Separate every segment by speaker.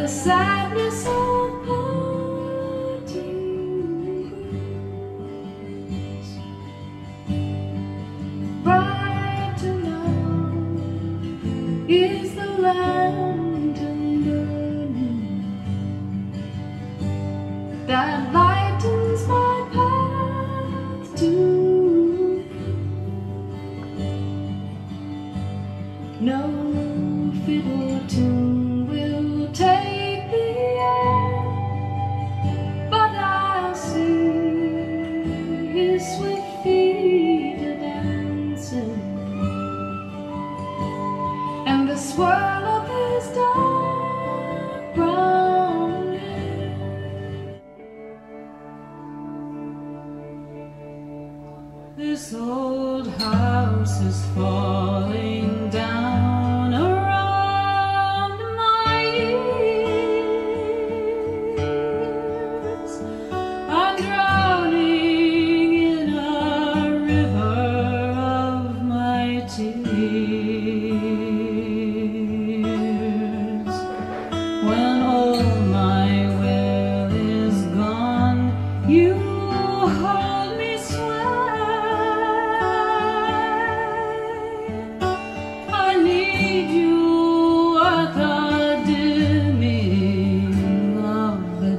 Speaker 1: sadness of parting, brighter now is the lantern burning that lightens my path to no fiddle tune will take the air, but I'll see his sweet feet a-dancing, and the swirl of his dark brown hair. This old house is falling down around my ears. I'm drowning in a river of my tears. When all my will is gone, you hold me I need you at the dimming of the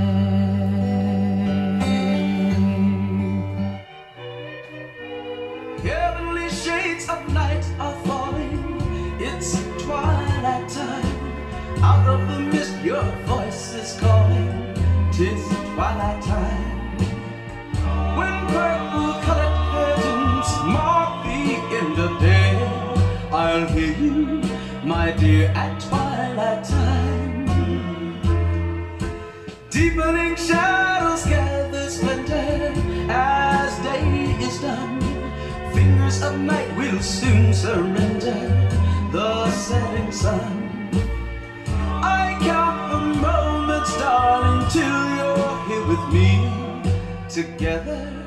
Speaker 1: day.
Speaker 2: Heavenly shades of night are falling. It's twilight time. Out of the mist your voice is calling. 'Tis twilight time. When purple-colored curtains mark the end of day, I'll hear you, my dear, at twilight time. Deepening shadows gather splendor as day is done. Fingers of night will soon surrender the setting sun. I count the moments, darling, till you're here with me together.